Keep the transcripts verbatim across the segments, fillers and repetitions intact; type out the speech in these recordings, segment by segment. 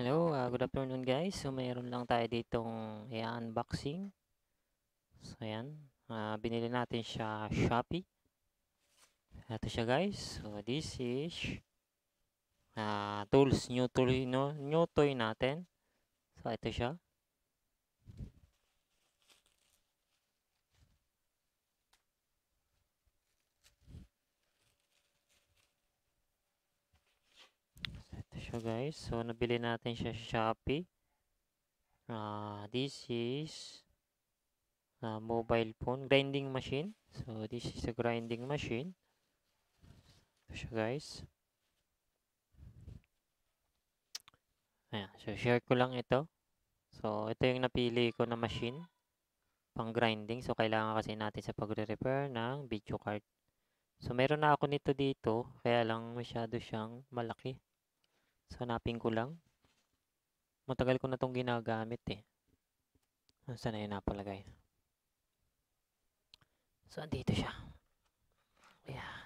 Hello, ah, good afternoon guys. So mayroon lang tayo ditong i-unboxing. So ayan, ah, binili natin siya Shopee. Ito siya guys. So this is ah, tools, new tool, no, new toy natin. So ito siya. So, ito siya guys. So nabili natin siya sa Shopee. Ah, this is ah, mobile phone grinding machine. So this is a grinding machine. Ito siya guys. Ayan, so share ko lang ito. So ito yung napili ko na machine pang grinding. So, kailangan kasi natin sa pagre-repair ng video card. So, meron na ako nito dito. Kaya lang masyado siyang malaki. So, hanapin ko lang. Matagal ko na itong ginagamit eh. Saan na yun napalagay? So, andito siya. Ayan.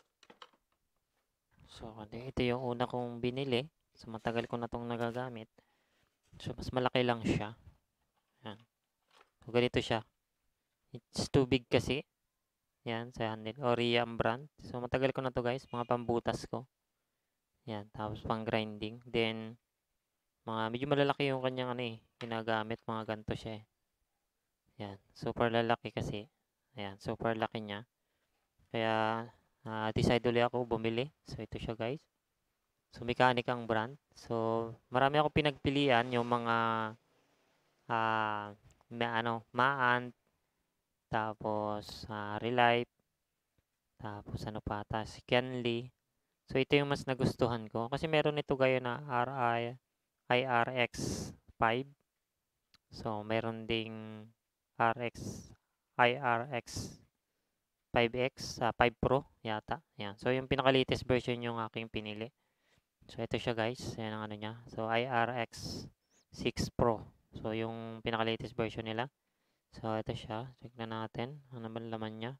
So, ito yung una kong binili. So, matagal ko na itong nagagamit. So, mas malaki lang siya. Ayan. So, ganito siya. It's too big kasi. Yan, sa handle. Oria ang brand. So, matagal ko na to guys. Mga pambutas ko. Yan, tapos pang grinding. Then, mga medyo malalaki yung kanyang ano eh, ginagamit, mga ganito siya eh. Yan, super lalaki kasi. Ayan, super laki niya. Kaya, uh, decide ulit ako bumili. So, ito siya guys. So, Mechanic ang brand. So, marami ako pinagpilian yung mga uh, ma ano, Maant, tapos uh, Relife, tapos ano pa, tapos Kenly. So, ito yung mas nagustuhan ko. Kasi meron ito gaya na R I, I R X five. So, meron ding R X, I R X five X, uh, five Pro yata. Yan. So, yung pinaka-latest version yung aking pinili. So, ito siya guys. Yan ang ano niya. So, I R X six Pro. So, yung pinaka-latest version nila. So, ito siya. Check na natin. Ano naman laman niya.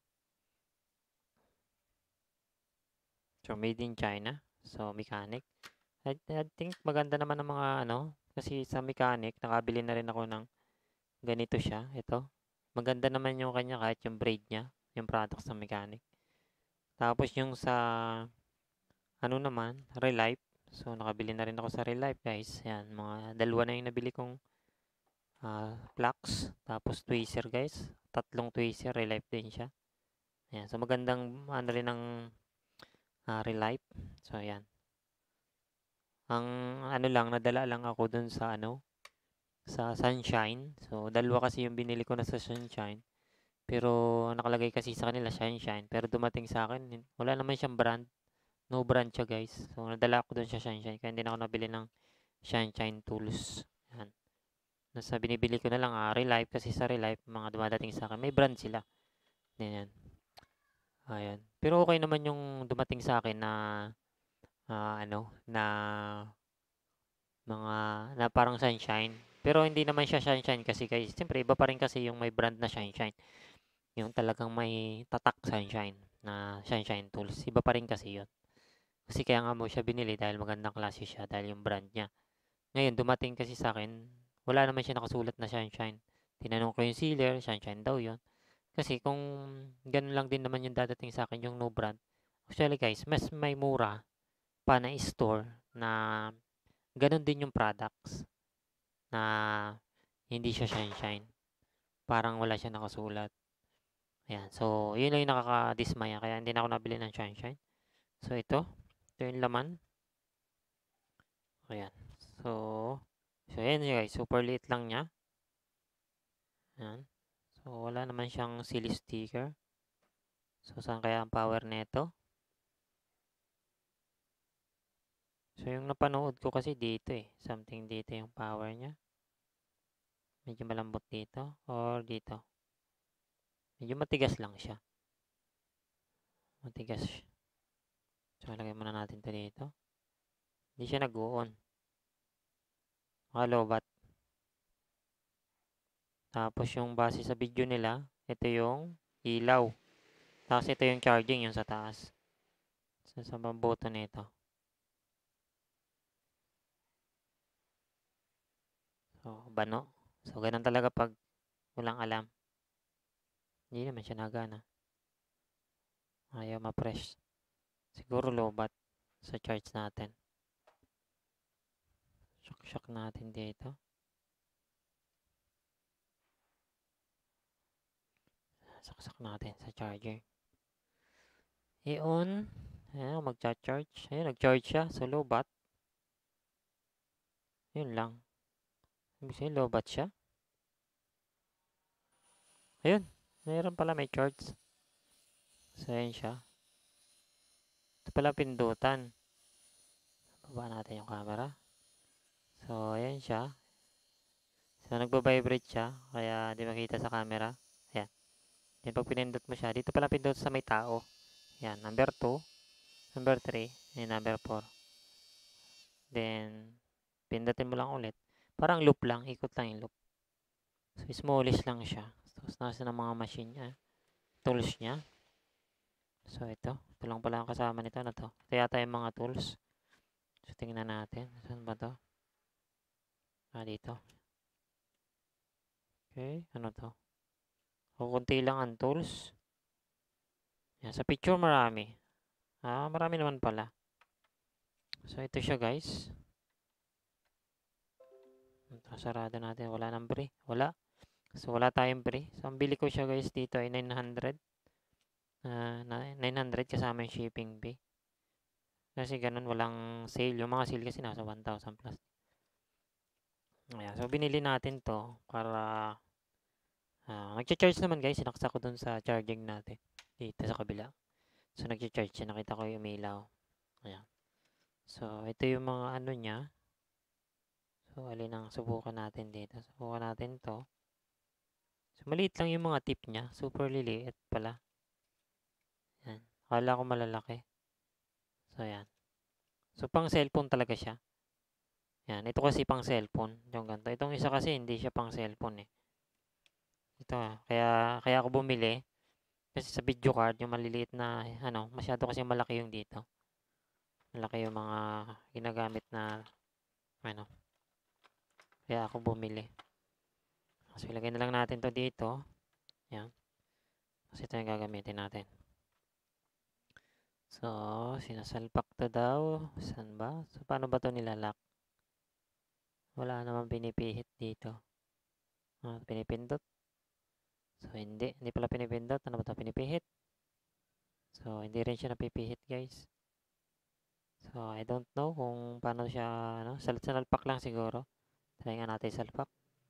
So, made in China. So, mechanic. I, I think maganda naman ang mga ano. Kasi sa mechanic, nakabili na rin ako ng ganito siya. Ito. Maganda naman yung kanya kahit yung braid niya. Yung products ng mechanic. Tapos yung sa ano naman, Relife. So, nakabili na rin ako sa Relife, guys. Yan, mga dalawa na yung nabili kong uh, plugs. Tapos tweezer, guys. Tatlong tweezer, Relife din siya. Yan, so magandang ano rin ng uh, Relife. So, yan. Ang ano lang, nadala lang ako dun sa ano, sa Sunshine. So, dalawa kasi yung binili ko na sa Sunshine. Pero, nakalagay kasi sa kanila Sunshine. Pero dumating sa akin, wala naman siyang brand. No brand siya guys. So, nadala ko dun sa Sunshine. Kaya hindi na ako nabili ng Sunshine Tools. Yan. Nasa binibili ko na lang ah, Relife. Kasi sa Relife, mga dumadating sa akin, may brand sila. Yan. Ayan. Pero okay naman yung dumating sa akin na uh, ano, na mga, na parang Sunshine. Pero hindi naman siya Sunshine kasi guys. Siyempre, iba pa rin kasi yung may brand na Sunshine. Yung talagang may tatak Sunshine na Sunshine Tools. Iba pa rin kasi yun. Kasi kaya nga mo siya binili dahil magandang klase siya dahil yung brand niya. Ngayon, dumating kasi sa akin, wala naman siya nakasulat na Sunshine. Tinanong ko yung sealer, Sunshine daw yun. Kasi kung ganun lang din naman yung dadating sa akin, yung no brand. Actually guys, mas may mura pa na store na ganun din yung products na hindi siya Sunshine. Parang wala siya nakasulat. Ayan. So, yun lang yung nakakadismaya. Kaya hindi na ako nabili ng Sunshine. So, ito. Ito yung laman. Ayan. So, so ayan guys. Super liit lang niya. Ayan. So, wala naman siyang silly sticker. So, saan kaya ang power nito? So, yung napanood ko kasi dito eh. Something dito yung power niya. Medyo malambot dito. Or dito. Medyo matigas lang siya. Matigas siya. So, lagay muna natin to dito. Hindi siya nag-on. Makalobat. Tapos yung base sa video nila, ito yung ilaw. Tapos ito yung charging, yung sa taas. So, sa button nito. So, bano. So, ganun talaga pag walang alam. Hindi naman siya nagana. Ayaw ma-press. Siguro lobat sa charge natin. Shock-shock natin dito. Saksak natin sa charger. I-on. Ayan, mag-charge. Ayan, nag-charge siya. So, lobat. Yun lang. Ibig sabihin, lobat siya. Ayun. Mayroon pala may charge. So, ayan siya. Ito pala pindutan. Baba natin yung camera. So, ayan siya. So, nagbabibrate siya. Kaya, di makita sa camera. Ayan. Yan, pag pinindot mo siya, dito pala pindot sa may tao. Ayan, number two. Number three. And number four. Then, pindutin mo lang ulit. Parang loop lang. Ikot lang yung loop. So, smallish lang siya. Tapos, nasa ng mga machine niya. Tools niya. So, ito. Ito lang pala ang kasama nito na to. Ito yata yung mga tools. So, tingnan natin. Saan ba to? Ah, dito. Okay. Ano to? Kukunti lang ang tools. Yan. Sa picture marami. Ah, marami naman pala. So, ito siya guys. Ito, sarado natin. Wala nang pre. Wala. So, wala tayong pre. So, ang bili ko siya guys dito ay nine hundred. Uh, nine hundred kasama yung shipping fee. Kasi ganun, walang sale. Yung mga sale kasi nasa one thousand plus. Ayan. So, binili natin to para uh, nag-charge naman guys. Sinaksa ko dun sa charging natin. Dito sa kabila. So, nag-charge siya. Nakita ko yung ilaw. Ayan. So, ito yung mga ano niya. So, alin ang subukan natin dito. Subukan natin to. So, maliit lang yung mga tip niya. Super liliit pala. Yan. Akala ko malalaki. So, yan. So, pang cellphone talaga siya. Yan. Ito kasi pang cellphone. Yung ganito. Itong isa kasi hindi siya pang cellphone eh. Ito ah. Kaya, kaya ako bumili. Kasi sa video card, yung maliliit na, ano, masyado kasi malaki yung dito. Malaki yung mga ginagamit na, ano. Kaya ako bumili. So, ilagay na lang natin to dito. Yan. Kasi ito yung gagamitin natin. So, sinasalpak to daw. Saan ba? So, paano ba to nilalak? Wala naman pinipihit dito. Ah, pinipindot. So, hindi. Hindi pala pinipindot. Ano ba to? Pinipihit. So, hindi rin siya napipihit, guys. So, I don't know kung paano siya, ano, salpak lang siguro. Try nga natin salpak.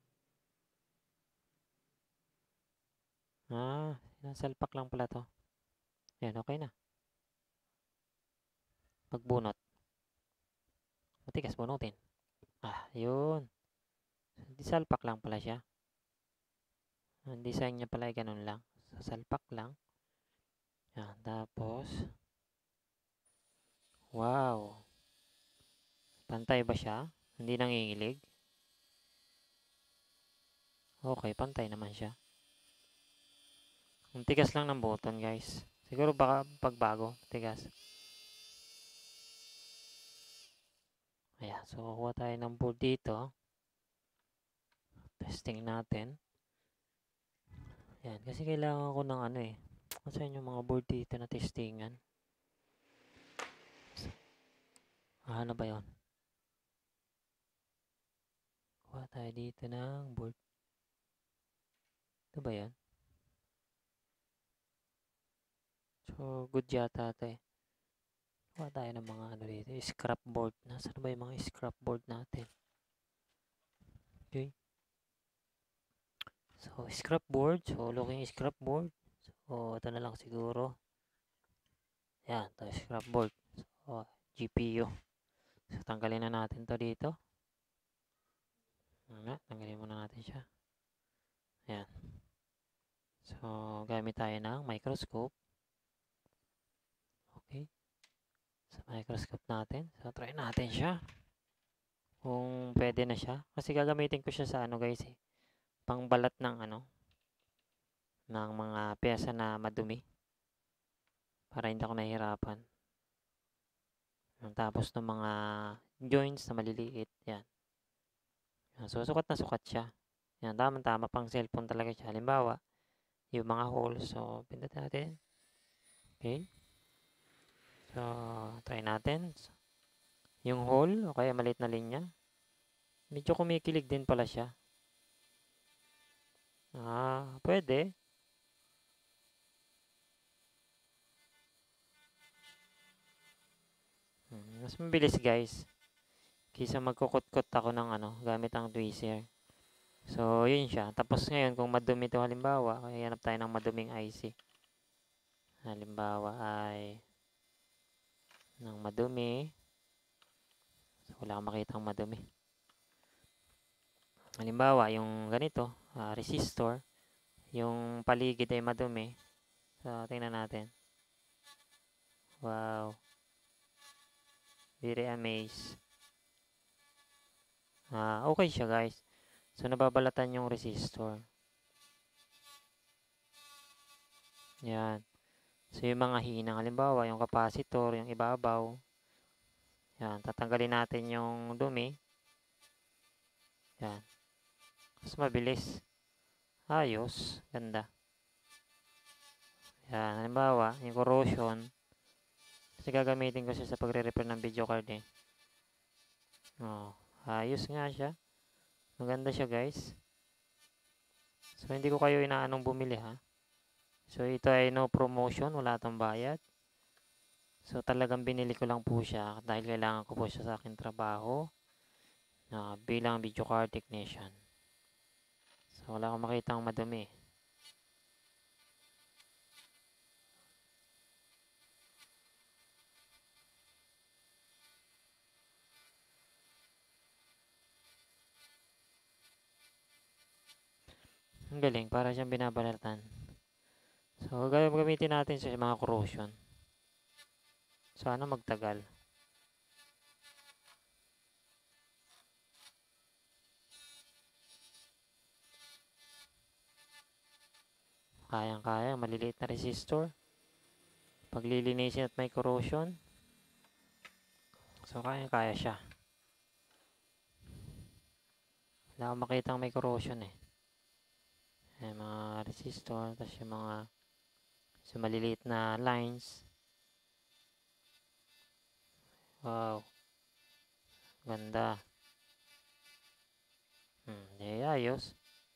Ah, salpak lang pala to. Yan, okay na. Magbunot. Matigas bunutin. Ah, yun. Di salpak lang pala siya. Ang design niya pala ay ganun lang. So, salpak lang. Yan, tapos, wow. Pantay ba siya? Hindi nangingilig? Okay, pantay naman siya. Ang tigas lang ng button, guys. Siguro baka pagbago, tigas. Ayan, so kukuha tayo ng board dito. Testing natin. Ayan, kasi kailangan ko ng ano eh. Kasi yung mga board dito na testingan. Ah, ano ba yun? Kuha tayo dito ng board. Ito ba yan? So, good yata ito eh. Kuha tayo ng mga ano dito. Scrap board. Nasaan ba yung mga scrap board natin? Okay. So, scrap board. So, looking scrap board. So, ito na lang siguro. Yan, ito scrap board. So, G P U. So, tanggalin na natin to dito. Nga, tanggalin muna natin siya. Yan. So, gamit tayo ng microscope. Okay. Sa microscope natin. So, try natin siya. Kung pwede na siya. Kasi gagamitin ko siya sa ano guys eh. Pangbalat ng ano. Ng mga pyesa na madumi. Para hindi ako nahihirapan. Tapos ng mga joints na maliliit. Yan. Yan, so, sukat na sukat siya. Yan, tama-tama pang cellphone talaga siya. Halimbawa, yung mga holes. So, pindot natin. Okay. So, try natin. Yung hole, o kaya maliit na linya. Medyo kumikilig din pala siya. Ah, pwede. Hmm, mas mabilis guys. Kaysa magkukot-kot ako ng ano, gamit ang tweezer. So, yun siya. Tapos ngayon, kung madumi ito halimbawa, hanap tayo ng maduming I C. Halimbawa ay ng madumi. So, wala akong makitang madumi. Halimbawa, yung ganito, uh, resistor, yung paligid ay madumi. So, tingnan natin. Wow. Very amazed. Ah, okay siya guys. So, nababalatan yung resistor. Yan. So, yung mga hinang, halimbawa, yung capacitor, yung ibabaw. Yan. Tatanggalin natin yung dumi. Yan. Mas mabilis. Ayos. Ganda. Yan. Halimbawa, yung corrosion. Kasi gagamitin ko siya sa pagre-repair ng video card eh. Oh, ayos nga siya. Maganda siya guys. So, hindi ko kayo inaanong bumili ha. So, ito ay no promotion. Wala itong bayad. So, talagang binili ko lang po siya dahil kailangan ko po siya sa aking trabaho na bilang video card technician. So, wala akong makitang madumi. Ang galing, para siyang binabalatan. So, gagamitin natin sa mga corrosion. Sana magtagal. Kayang-kaya, maliliit na resistor. Paglilinisin at may corrosion. So, kayang-kaya siya. Wala akong makitang may corrosion eh. Yung mga resistor, tapos yung mga so, maliliit na lines. Wow. Ganda. Hmm, eh, ayos.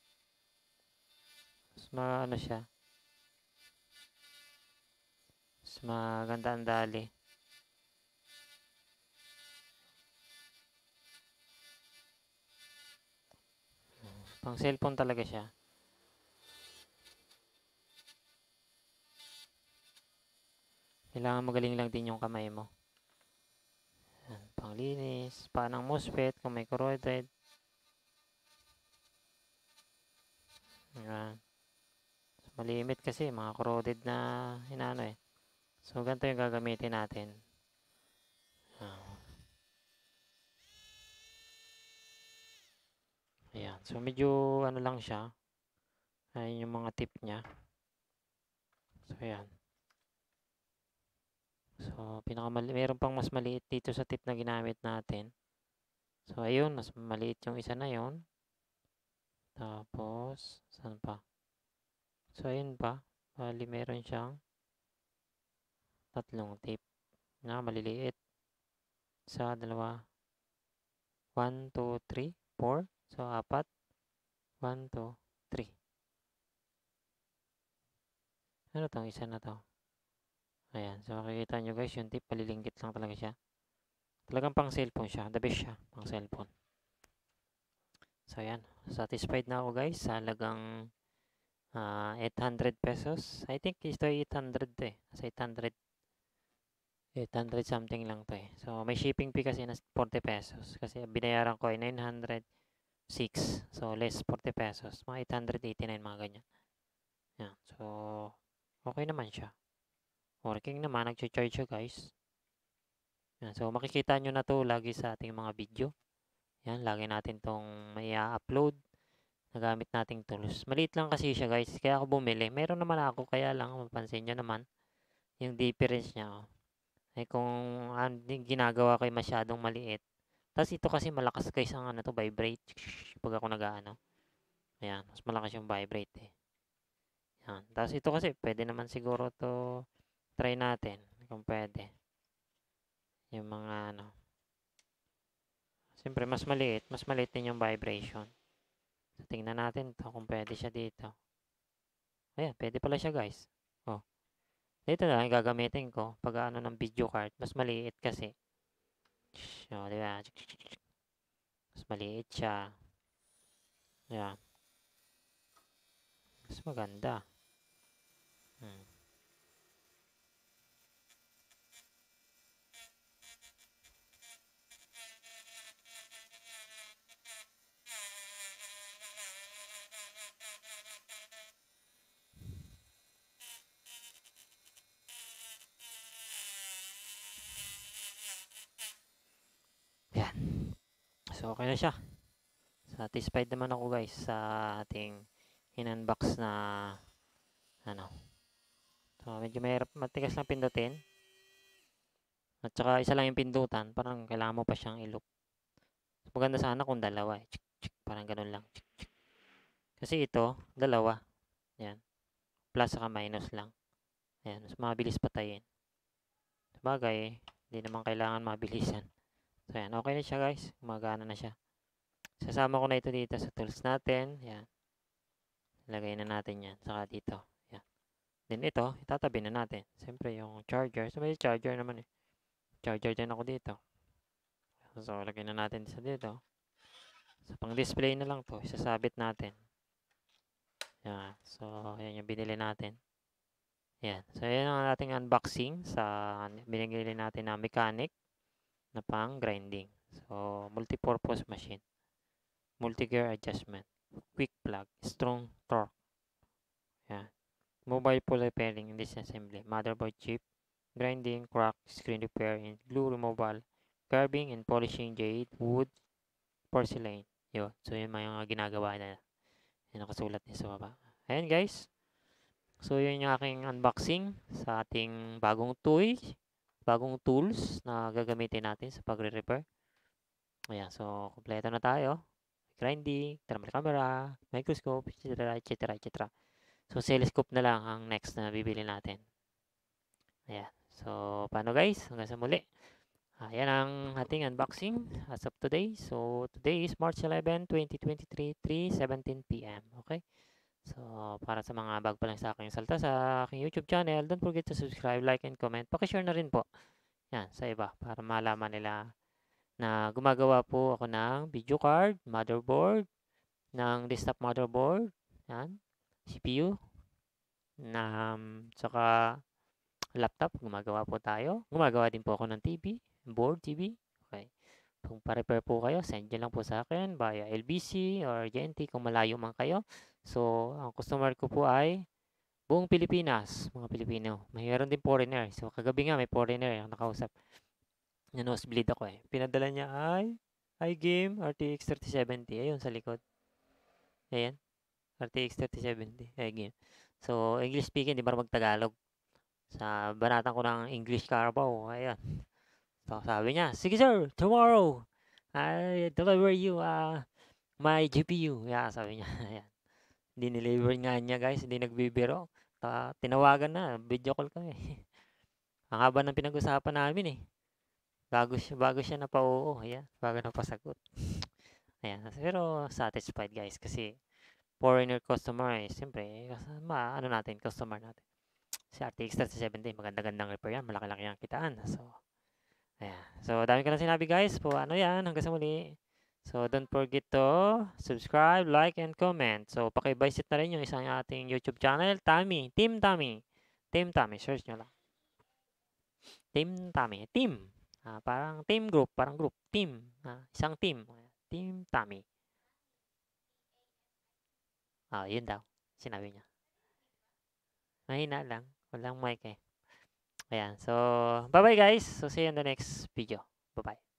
Mas ma, ano siya. Mas maganda ang dali. Hmm, pang cellphone talaga siya. Kailangan magaling lang din yung kamay mo. Yan, panglinis, panang MOSFET kung may corroded. Yan. So, malimit kasi mga corroded na inaano eh. So, ganito yung gagamitin natin. Uh, ayan. So, medyo ano lang siya. Ayan yung mga tip niya. So, ayan. So, pinakamali meron pang mas maliit dito sa tip na ginamit natin. So, ayun. Mas maliit yung isa na yon. Tapos, saan pa? So, ayun pa. Bali, meron siyang tatlong tip na maliliit. Sa dalawa. one, two, three, four. So, apat. one, two, three. Ano tong isa na to? Ayan. So, makikita nyo guys, yung tip, palilinggit lang talaga siya. Talagang pang cellphone siya. The best siya, pang cellphone. So, ayan. Satisfied na ako guys. Sa halagang uh, eight hundred pesos. I think ito ay eight hundred to eh. Sa eight hundred. eight hundred something lang to eh. So, may shipping fee kasi na forty pesos. Kasi binayaran ko ay nine hundred six. So, less forty pesos. Mga eight hundred eighty-nine, mga ganyan. Yan. So, okay naman siya. Working naman. Nag-charge siya guys. Yan. So, makikita nyo na to lagi sa ating mga video. Yan. Lagi natin tong may upload na gamit nating tools. Maliit lang kasi siya guys. Kaya ako bumili. Meron naman ako. Kaya lang, mapansin nyo naman yung difference niya. Oh. Eh kung ano, ginagawa ko masyadong maliit, Tapos ito kasi malakas guys ang ano to, vibrate. Pag ako nag-ano. Ayan, mas malakas yung vibrate eh. Yan. Tapos ito kasi, pwede naman siguro to try natin kung pwede. Yung mga ano. Siyempre, mas maliit. Mas maliit din yung vibration. So, tingnan natin to kung pwede siya dito. Ayan, pwede pala siya guys. Oh. Dito na, gagamitin ko pag ano ng video card. Mas maliit kasi. O, di ba? Mas maliit siya. Ayan. Mas maganda. Hmm. Ayan. So, okay na siya. Satisfied naman ako guys sa ating in-unbox na ano. So, medyo mahirap, matigas lang pindutin. At saka isa lang yung pindutan, parang kailangan mo pa siyang i-loop. Maganda sana kung dalawa eh. Chik, chik, parang ganun lang. Chik, chik. Kasi ito, dalawa. Yan. Plus saka minus lang. Ayan, mas mabilis patayin. Sabagay, hindi naman kailangan mabilisan. So, yan. Okay na siya guys. Gumagana na siya. Sasama ko na ito dito sa tools natin. Yan. Lagay na natin yan. Saka dito. Yan. Then ito, itatabi na natin. Siyempre yung charger. So, may charger naman eh. Charger din ako dito. So, lagay na natin sa dito. So, pang display na lang to. Isasabit natin. Yan. So, yan yung binili natin. Yan. So, yan ang ating unboxing sa binigili natin na mechanic na pang grinding. So, multi-purpose machine. Multi-gear adjustment. Quick plug. Strong torque. Yan. Mobile pull repairing in disassembly. Motherboard chip. Grinding, crack, screen repair, and glue removal. Carving and polishing jade, wood, porcelain. Yun. So, yun mga ginagawa na. Yan nakasulat niya sa baba. Ayan guys. So, yun yung aking unboxing sa ating bagong toys, bagong tools na gagamitin natin sa pagre-repair. Ayan. So, kompleto na tayo. Grinding, thermal camera, microscope, et cetera, et cetera, et cetera. So, oscilloscope na lang ang next na bibili natin. Ayan. So, paano guys? Hanggang sa muli. Ayan ang ating unboxing as of today. So, today is March eleventh, twenty twenty-three, three seventeen p m Okay? So, para sa mga bago pa lang sa aking salta sa aking YouTube channel, don't forget to subscribe, like, and comment. Pakishare na rin po. Yan, sa iba. Para malaman nila na gumagawa po ako ng video card, motherboard, ng desktop motherboard, yan, C P U, na, um, saka laptop, gumagawa po tayo. Gumagawa din po ako ng T V, board T V. Okay. Kung pa-repair po kayo, send nyo lang po sa akin via L B C or G N T kung malayo man kayo. So, ang customer ko po ay buong Pilipinas, mga Pilipino. Mayroon din foreigner. So, kagabi nga may foreigner ang nakausap. Nanosebleed ako eh. Pinadala niya ay iGame R T X thirty seventy. Ayun sa likod. Ayan. R T X thirty seventy. iGame. So, English speaking, di ba mag-Tagalog? Sa banatan ko ng English Carabao. Ayan. So, sabi niya, sige sir, tomorrow, I deliver you uh, my G P U. Yeah, sabi niya. Ayan. Dineliver nga niya guys, hindi nagbibiro. Ta tinawagan na, video call kami. Ang haba ng pinag-usapan namin eh. Bago siya, bago siya napauo. Ayan, bago napasagot. Ayan, pero satisfied guys kasi foreigner customer eh. Siyempre, ma, ano natin, customer natin. Si R T X thirty seventy, maganda-gandang repair yan. Malaki-laki ang kitaan. So, ayan. So, dami ko lang sinabi guys. Po, ano yan, hanggang sa muli. So, don't forget to subscribe, like, and comment. So, pakivisit na rin yung isang ating YouTube channel, Tommy. Team Tommy. Team Tommy. Search nyo lang. Team Tommy. Team. Ah, parang team group. Parang group. Team. Ah, isang team. Team Tommy. Ah, yun daw. Sinabi niya. Mahina lang. Walang mic eh. Ayan. So, bye-bye guys. So, see you in the next video. Bye-bye.